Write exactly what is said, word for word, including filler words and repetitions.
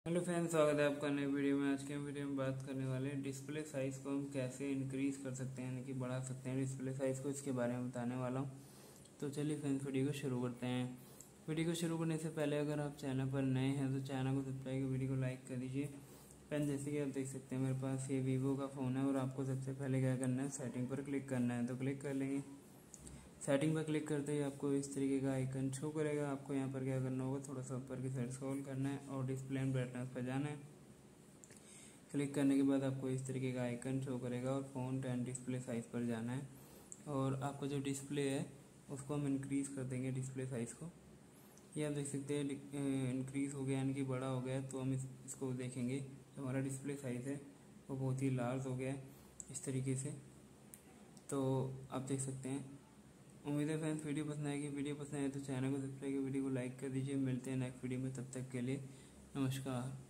Hello friends, स्वागत है आपका नई वीडियो में। आज के वीडियो में बात करने वाले हैं डिस्प्ले साइज़ को हम कैसे इंक्रीज़ कर सकते हैं, यानी कि बढ़ा सकते हैं डिस्प्ले साइज़ को। इसके बारे में बताने वाला हूँ। तो चलिए फ्रेंड्स, वीडियो को शुरू करते हैं। वीडियो को शुरू करने से पहले अगर आप चैनल पर नए हैं तो चैनल को सब्सक्राइब कर वीडियो को लाइक कर दीजिए। फ्रेंड्स, जैसे कि आप देख सकते हैं मेरे पास ये वीवो का फ़ोन है और आपको सबसे पहले क्या करना है, सेटिंग पर क्लिक करना है। तो क्लिक कर लेंगे। सेटिंग पर क्लिक करते ही आपको इस तरीके का आइकन शो करेगा। आपको यहाँ पर क्या करना होगा, थोड़ा सा ऊपर की साइड स्क्रॉल करना है और डिस्प्ले एंड ब्राइटनेस पर जाना है। क्लिक करने के बाद आपको इस तरीके का आइकन शो करेगा और फ़ॉन्ट एंड डिस्प्ले साइज़ पर जाना है और आपका जो डिस्प्ले है उसको हम इंक्रीज़ कर देंगे, डिस्प्ले साइज़ को। ये आप देख सकते हैं इंक्रीज़ हो गया, यानी कि बड़ा हो गया। तो हम इस, इसको देखेंगे जो हमारा डिस्प्ले साइज़ है वो बहुत ही लार्ज हो गया है इस तरीके से। तो आप देख सकते हैं। उम्मीद है फ्रेंड्स वीडियो पसंद आएगी। वीडियो पसंद आए तो चैनल को सब्सक्राइब कर वीडियो को लाइक कर दीजिए। मिलते हैं नेक्स्ट वीडियो में, तब तक के लिए नमस्कार।